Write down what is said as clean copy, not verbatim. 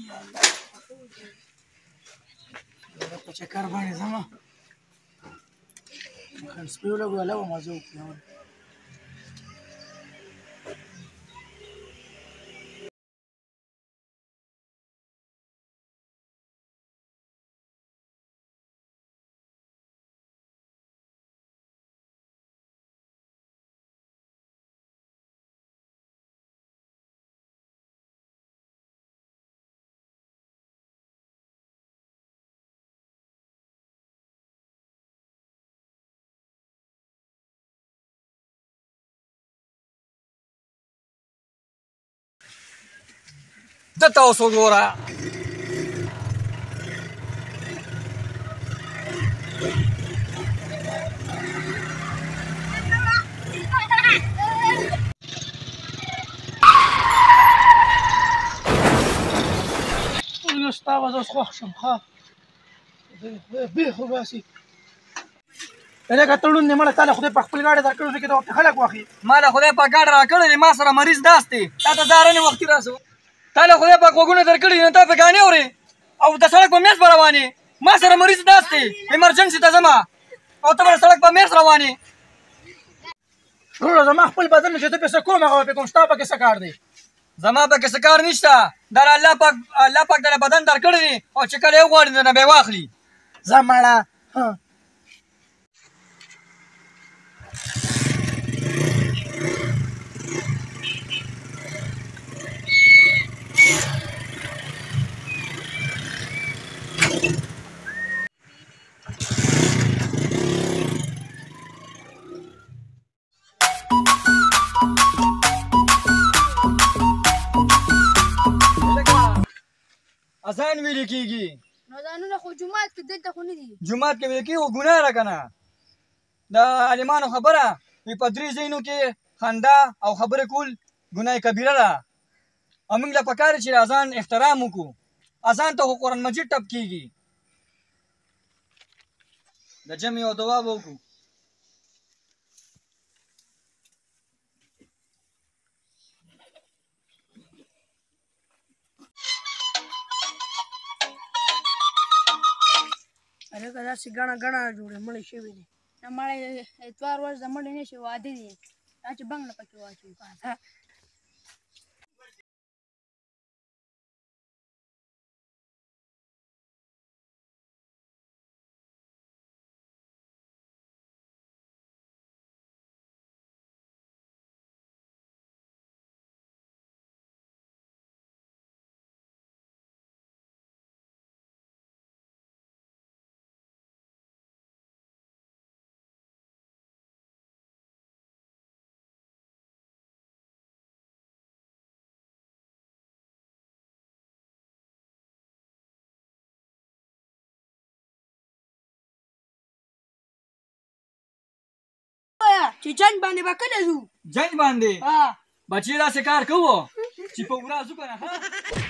په چکر باندې ځمه مخن سپي ولګو هلته به مزه وکړي دته اوس وګوره ستا به زه اوس خوښ شم ښه بیخ وباسي لکه تړون دی مړه تا له خدای په خپل ګاډي درکړو نو کې ته خلک واخلي ما له خدای پاک ګاډ راکړی دی ما سره مریض ناست دی تا ته زهرنې وختي راسو تا له خدای پاک غوږونه درکړي نو ته پې ګانې اورې او د سړک په میز به روانې ما سره مریض ناست دی ایمرجنسي ته ځمه او ته به د سړک په میز روانې وروره زما خپل بدن چې ته پې څه کوم هغه به پې کوم ستا پکې څه کار دی زما پکې څه کار نشته دا الله پاک دله بدن درکړی دی او چې کله یې وغواړي نه به یې واخلي ځه مړه اذان ویل کېږي نو ځانونه خو جومات کې دلته خو نه دي جومات کې ویل کېږي خو ګناه ده که نه د عالمانو خبره وي په درې ځایونو کې خندا او خبرې کول ګناه کبیره ده او موږ له پکار چې د اذان احترام وکړو اذان ته خو قرآن مجید ټپ کېږي د جمع یو دعا به وکړو هلکه داسې ګڼه ګڼه جوړې مړې شوي دي دا مړی اتوار ورځ د مړې نه شي واده دي دا چې بنګ نه پکې واچوي چې جنګ باندې به کله ځو جنګ باندې ها بچې داسې کار کوو چې په ورځ وکړه